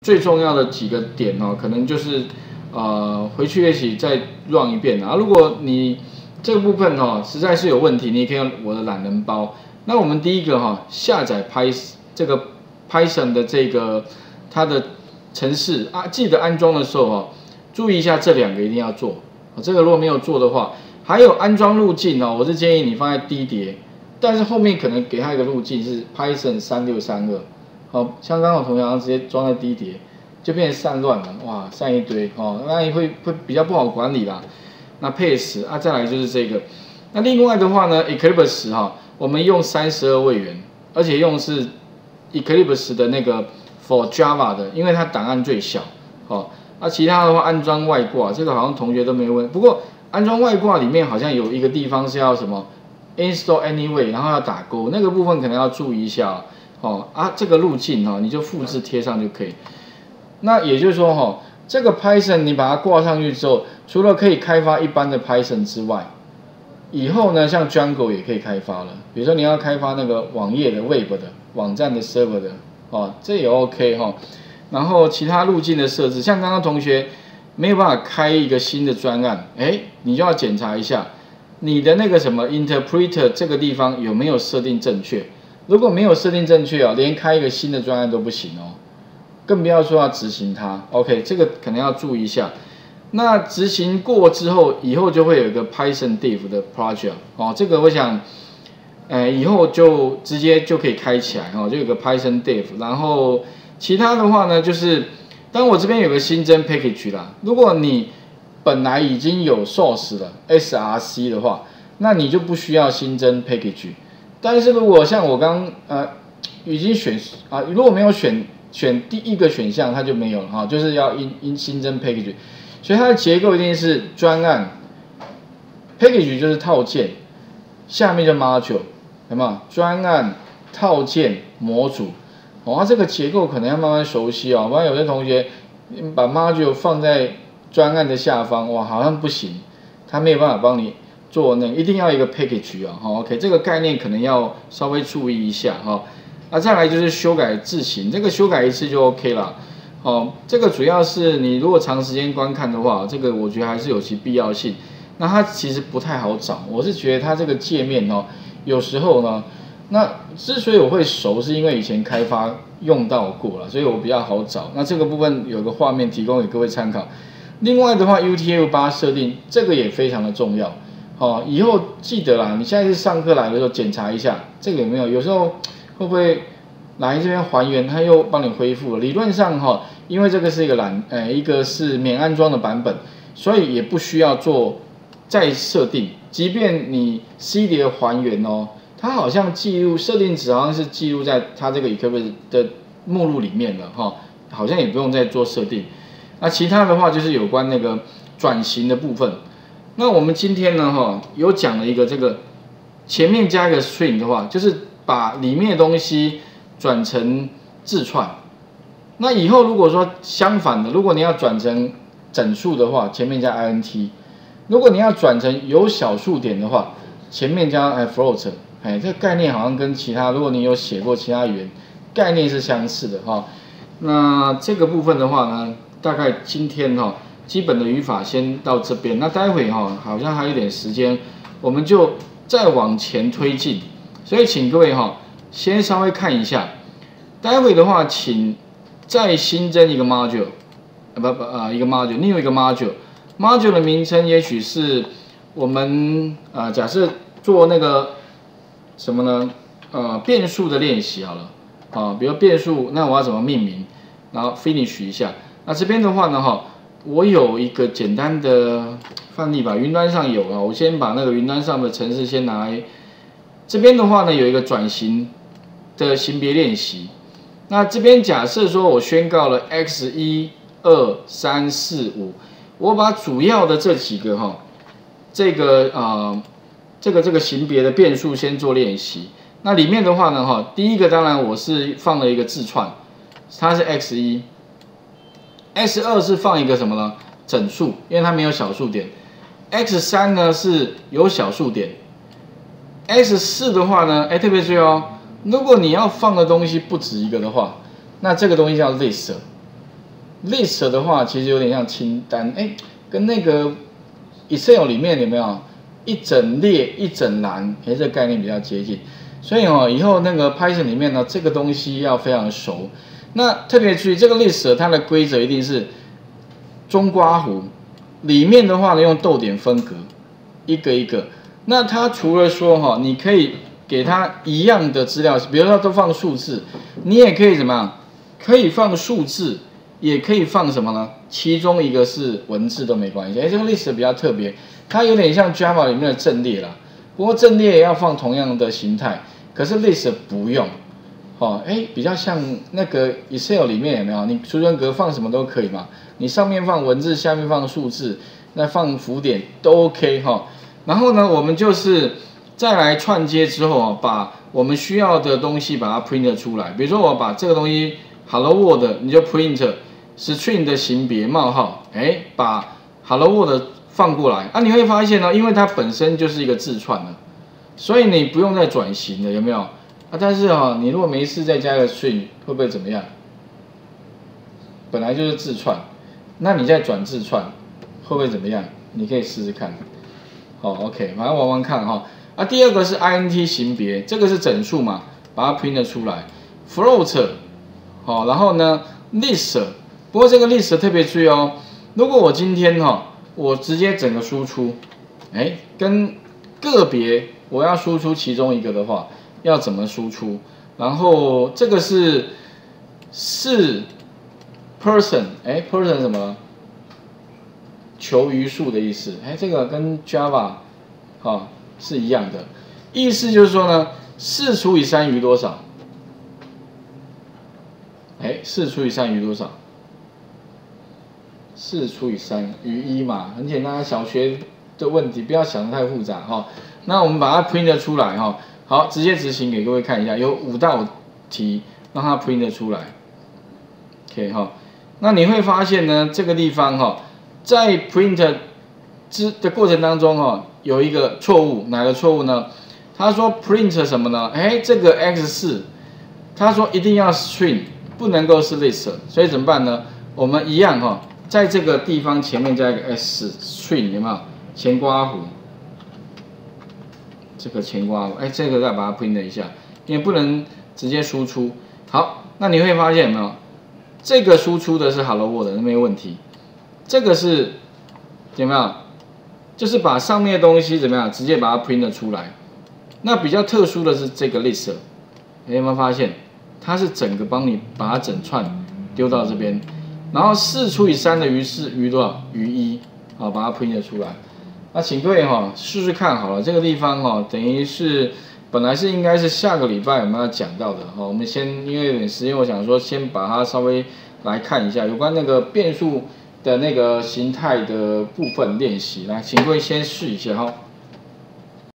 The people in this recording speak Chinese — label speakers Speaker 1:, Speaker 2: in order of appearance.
Speaker 1: 最重要的几个点哦，可能就是回去练习再 run 一遍啊。如果你这个部分哦实在是有问题，你也可以用我的懒人包。那我们第一个下载这个 Python 的这个它的程式啊，记得安装的时候注意一下这2个一定要做。这个如果没有做的话，还有安装路径我是建议你放在低碟，但是后面可能给它一个路径是 Python 3632。像刚刚我同学好像直接装在低碟，就变成散乱了，哇，散一堆那会比较不好管理啦。那配时啊，再来就是这个。那另外的话呢 ，Eclipse 我们用32位元，而且用是 Eclipse 的那个 for Java 的，因为它档案最小。其他的话安装外挂，这个好像同学都没问。不过安装外挂里面好像有一个地方是要什么 install anyway， 然后要打勾，那个部分可能要注意一下这个路径你就复制贴上就可以。那也就是说这个 Python 你把它挂上去之后，除了可以开发一般的 Python 之外，以后呢像 Django 也可以开发了。比如说你要开发那个网页的 Web 的网站的 Server 的这也 OK 然后其他路径的设置，像刚刚同学没有办法开一个新的专案，你就要检查一下你的那个什么 Interpreter 这个地方有没有设定正确。如果没有设定正确连开一个新的专案都不行更不要说要执行它。OK， 这个可能要注意一下。那执行过之后，以后就会有一个 Python Dev 的 project 这个我想，以后就直接就可以开起来就有个 Python Dev。然后其他的话呢，就是当然我这边有个新增 package 啦。如果你本来已经有 source 了 SRC 的话，那你就不需要新增 package。但是如果像我刚已经选如果没有选第一个选项，它就没有了就是要新增 package。所以它的结构一定是专案 package 就是套件，下面就 module， 有没有？专案套件模组它这个结构可能要慢慢熟悉不然有些同学把 module 放在专案的下方，哇，好像不行，它没有办法帮你做那个，一定要一个 package OK， 这个概念可能要稍微注意一下再来就是修改字型，这个修改一次就 OK 了。这个主要是你如果长时间观看的话，这个我觉得还是有其必要性。那它其实不太好找，我是觉得它这个界面有时候呢，那之所以我会熟，是因为以前开发用到过了，所以我比较好找。那这个部分有个画面提供给各位参考。另外的话 ，UTF-8 设定这个也非常的重要。以后记得啦，你下一次上课来的时候检查一下这个有没有，有时候会不会来这边还原，它又帮你恢复了。理论上因为这个是一个是免安装的版本，所以也不需要做再设定。即便你 C 碟还原它好像记录设定值好像是记录在它这个 Eclipse 的目录里面了好像也不用再做设定。那其他的话就是有关那个转型的部分。那我们今天呢有讲了一个这个前面加一个 string 的话，就是把里面的东西转成字串。那以后如果说相反的，如果你要转成整数的话，前面加 int； 如果你要转成有小数点的话，前面加float。这个概念好像跟其他，如果你有写过其他语言，概念是相似的那这个部分的话呢，大概今天基本的语法先到这边。那待会好像还有点时间，我们就再往前推进。所以请各位先稍微看一下。待会的话，请再新增一个 module， 一个 module， 另外一个 module 的名称也许是我们假设做那个什么呢？变数的练习好了比如变数，那我要怎么命名？然后 finish 一下。那这边的话呢我有一个简单的范例吧，云端上有我先把那个云端上的程式先拿来。这边的话呢，有一个转型的型别练习。那这边假设说我宣告了 x1、2、3、4、5，我把主要的这几个这个型别的变数先做练习。那里面的话呢第一个当然我是放了一个字串，它是 x1。x2 是放一个什么呢？整数，因为它没有小数点。x3 呢是有小数点。x4 的话呢，特别注意如果你要放的东西不止一个的话，那这个东西叫 list。 list 的话，其实有点像清单，跟那个 Excel 里面有没有一整列一整栏，这个概念比较接近。所以以后那个 Python 里面呢，这个东西要非常熟。那特别注意，这个 list 它的规则一定是中括弧，里面的话呢用逗点分隔，一个一个。那它除了说你可以给它一样的资料，比如说都放数字，你也可以怎么样？可以放数字，也可以放什么呢？其中一个是文字都没关系。这个 list 比较特别，它有点像 Java 里面的阵列啦。不过阵列也要放同样的形态，可是 list 不用。比较像那个 Excel 里面有没有？你储存格放什么都可以嘛，你上面放文字，下面放数字，那放符点都 OK 然后呢，我们就是再来串接之后把我们需要的东西把它 print 出来。比如说我把这个东西 Hello World， 你就 print string 的型别冒号，把 Hello World 放过来你会发现因为它本身就是一个字串了，所以你不用再转型了，有没有？但是你如果没事再加个 string， 会不会怎么样？本来就是字串，那你再转字串，会不会怎么样？你可以试试看。OK， 马上玩玩看第二个是 int 型别，这个是整数嘛，把它 print 出来。float， 然后呢 list， 不过这个 list 特别注意如果我今天我直接整个输出，跟个别我要输出其中一个的话。要怎么输出？然后这个是person，person 什么了？求余数的意思。这个跟 Java 是一样的，意思就是说呢，4除以3余多少？4除以3余多少？4除以3余1嘛，很简单，小学的问题不要想得太复杂那我们把它 print 出来好，直接执行给各位看一下，有5道题，让它 print 出来。OK 那你会发现呢，这个地方在 print 的过程当中有一个错误，哪个错误呢？他说 print 什么呢？这个 x4， 他说一定要 string， 不能够是 list， 所以怎么办呢？我们一样在这个地方前面加一个 s string， 有没有？前括弧。这个前括弧，这个再把它 print 一下，因为不能直接输出。好，那你会发现有没有？这个输出的是 Hello World， 那没有问题。这个是有没有？就是把上面的东西怎么样，直接把它 print 出来。那比较特殊的是这个 list， 有没有发现？它是整个帮你把它整串丢到这边，然后4除以3的余多少？余1，把它 print 出来。那请各位试试看好了，这个地方等于是本来是应该是下个礼拜我们要讲到的我们先因为有点时间，我想说先把它稍微来看一下有关那个变数的那个形态的部分练习，来，请各位先试一下